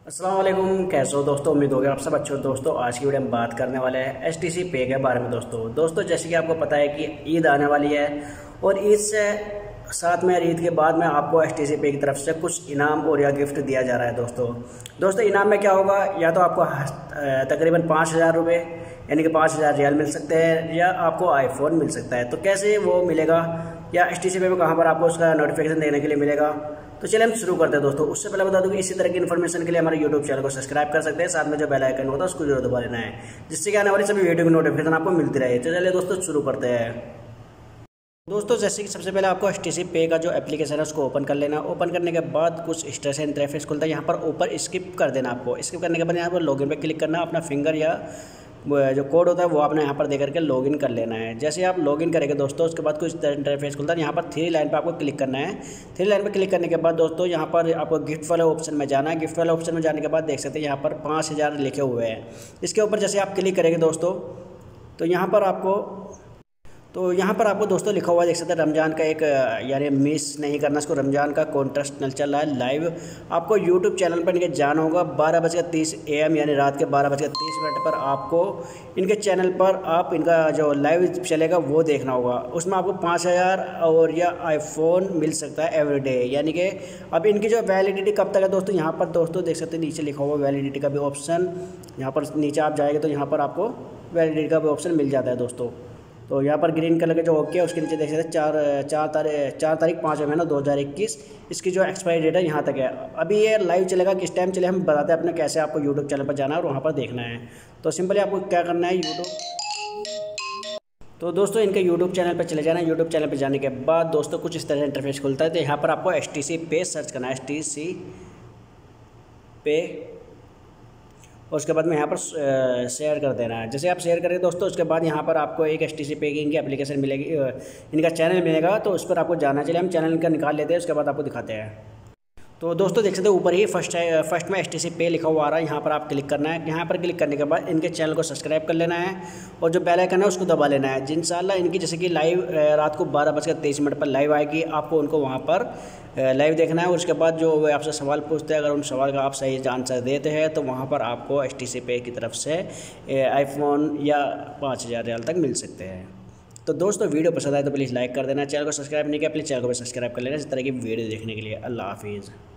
अस्सलाम वालेकुम, कैसे हो दोस्तों। उम्मीद होगी आप सब अच्छे हो। दोस्तों आज की वीडियो में बात करने वाले हैं एचटीसी पे के बारे में। दोस्तों जैसे कि आपको पता है कि ईद आने वाली है और ईद से साथ में ईद के बाद में आपको एचटीसी पे की तरफ से कुछ इनाम और या गिफ्ट दिया जा रहा है। दोस्तों इनाम में क्या होगा, या तो आपको तकरीबन 5,000 रुपये यानी कि 5,000 रियाल मिल सकते हैं, या आपको आईफोन मिल सकता है। तो कैसे वो मिलेगा या एचटीसी पे में कहाँ पर आपको उसका नोटिफिकेशन देने के लिए मिलेगा, तो चलिए हम शुरू करते हैं। दोस्तों उससे पहले बता दूं कि इसी तरह की इन्फॉर्मेशन के लिए हमारे यूट्यूब चैनल को सब्सक्राइब कर सकते हैं, साथ में जो बेल आइकन होता है उसको जरूर दबा लेना है, जिससे कि आने वाली सभी वीडियो की नोटिफिकेशन आपको मिलती रहे। तो चलिए दोस्तों शुरू करते हैं। दोस्तों जैसे कि सबसे पहले आपको एचटीसी पे का जो एप्लीकेशन है उसको ओपन कर लेना। ओपन करने के बाद कुछ इस तरह से इंटरफेस खुलता है। यहाँ पर ऊपर स्किप कर देना। आपको स्किप करने के बाद यहाँ पर लॉगिन पे क्लिक करना, अपना फिंगर या जो कोड होता है वो आपने यहाँ पर दे करके लॉगिन कर लेना है। जैसे आप लॉगिन करेंगे दोस्तों, उसके बाद कुछ इंटरफेस खुलता है। यहाँ पर 3 लाइन पर आपको क्लिक करना है। 3 लाइन पर क्लिक करने के बाद दोस्तों यहाँ पर आपको गिफ्ट वाले ऑप्शन में जाना है। गिफ्ट वाले ऑप्शन में जाने के बाद देख सकते हैं यहाँ पर 5,000 लिखे हुए हैं। इसके ऊपर जैसे आप क्लिक करेंगे दोस्तों, तो यहाँ पर आपको दोस्तों लिखा हुआ देख सकते हैं रमज़ान का एक, यानी मिस नहीं करना इसको, रमज़ान का कॉन्टेस्ट चल रहा है लाइव। आपको यूट्यूब चैनल पर इनके जाना होगा 12:30 AM यानी रात के 12:30 पर आपको इनके चैनल पर आप इनका जो लाइव चलेगा वो देखना होगा। उसमें आपको 5,000 और या आईफोन मिल सकता है एवरीडे। यानी कि अब इनकी जो वैलिडिटी कब तक है दोस्तों, यहाँ पर दोस्तों देख सकते हैं नीचे लिखा हुआ वैलिडिटी का भी ऑप्शन। यहाँ पर नीचे आप जाएंगे तो यहाँ पर आपको वैलिडिटी का भी ऑप्शन मिल जाता है दोस्तों। तो यहाँ पर ग्रीन कलर के जो ओके है उसके नीचे देख सकते हैं 4 तारीख 5वां महीना 2021 इसकी जो एक्सपायरी डेट है यहाँ तक है। अभी ये लाइव चलेगा, किस टाइम चले हम बताते हैं अपने कैसे आपको यूट्यूब चैनल पर जाना है और वहाँ पर देखना है। तो सिंपली आपको क्या करना है, तो दोस्तों इनके यूट्यूब चैनल पर चले जाना है। यूट्यूब चैनल पर जाने के बाद दोस्तों कुछ इस तरह से इंटरफेस खुलता है। तो यहाँ पर आपको एचटीसी पे सर्च करना है, एचटीसी पे, और उसके बाद में यहाँ पर शेयर कर देना है। जैसे आप शेयर करेंगे दोस्तों, उसके बाद यहाँ पर आपको एक एचटीसी पे की इनकी एप्लीकेशन मिलेगी, इनका चैनल मिलेगा। तो उस पर आपको जाना चाहिए। हम चैनल इनका निकाल लेते हैं, उसके बाद आपको दिखाते हैं। तो दोस्तों देख सकते हैं ऊपर ही फर्स्ट में एचटीसी पे लिखा हुआ आ रहा है। यहाँ पर आप क्लिक करना है। यहाँ पर क्लिक करने के बाद इनके चैनल को सब्सक्राइब कर लेना है और जो बेल आइकन है उसको दबा लेना है। इंशाल्लाह इनकी जैसे कि लाइव रात को 12:23 पर लाइव आएगी, आपको उनको वहाँ पर लाइव देखना है। और उसके बाद जो वे आपसे सवाल पूछते हैं, अगर उन सवाल का आप सही आंसर देते हैं तो वहाँ पर आपको एचटीसी पे की तरफ से आईफोन या 5,000 रियाल तक मिल सकते हैं। तो दोस्तों वीडियो पसंद आए तो प्लीज़ लाइक कर देना। चैनल को सब्सक्राइब नहीं किया, प्लीज़ चैनल को भी सब्सक्राइब कर लेना इस तरह की वीडियो देखने के लिए। अल्लाह हाफिज़।